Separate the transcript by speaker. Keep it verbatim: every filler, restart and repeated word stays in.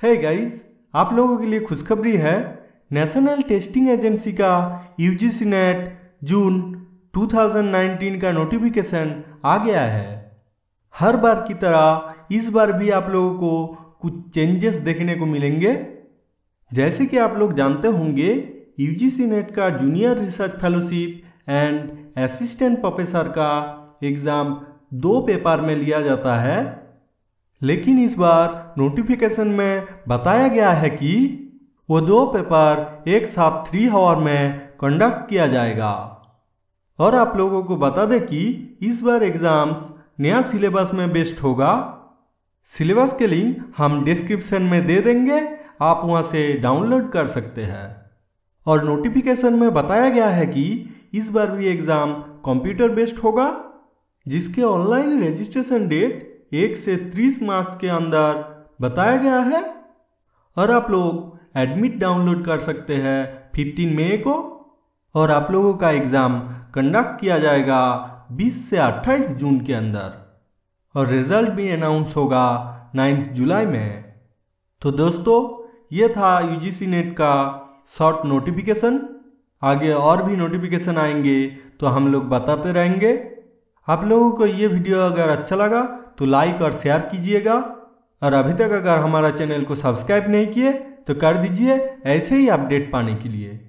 Speaker 1: Hey guys, आप लोगों के लिए खुशखबरी है। नेशनल टेस्टिंग एजेंसी का यूजीसी नेट जून दो हज़ार उन्नीस का नोटिफिकेशन आ गया है। हर बार की तरह इस बार भी आप लोगों को कुछ चेंजेस देखने को मिलेंगे। जैसे कि आप लोग जानते होंगे, यूजीसी नेट का junior research fellowship and assistant professor का एग्ज़ाम दो पेपर में लिया जाता है, लेकिन इस बार नोटिफिकेशन में बताया गया है कि वो दो पेपर एक साथ थ्री आवर में कंडक्ट किया जाएगा। और आप लोगों को बता दें कि इस बार एग्ज़ाम्स नया सिलेबस में बेस्ड होगा। सिलेबस के लिंक हम डिस्क्रिप्शन में दे देंगे, आप वहां से डाउनलोड कर सकते हैं। और नोटिफिकेशन में बताया गया है कि इस बार भी एग्ज़ाम कंप्यूटर बेस्ड होगा, जिसके ऑनलाइन रजिस्ट्रेशन डेट एक से तीस मार्च के अंदर बताया गया है। और आप लोग एडमिट डाउनलोड कर सकते हैं पंद्रह मई को। और आप लोगों का एग्ज़ाम कंडक्ट किया जाएगा बीस से अट्ठाईस जून के अंदर, और रिजल्ट भी अनाउंस होगा नौ जुलाई में। तो दोस्तों, ये था यूजीसी नेट का शॉर्ट नोटिफिकेशन। आगे और भी नोटिफिकेशन आएंगे तो हम लोग बताते रहेंगे। आप लोगों को ये वीडियो अगर अच्छा लगा तो लाइक और शेयर कीजिएगा, और अभी तक अगर हमारा चैनल को सब्सक्राइब नहीं किए तो कर दीजिए ऐसे ही अपडेट पाने के लिए।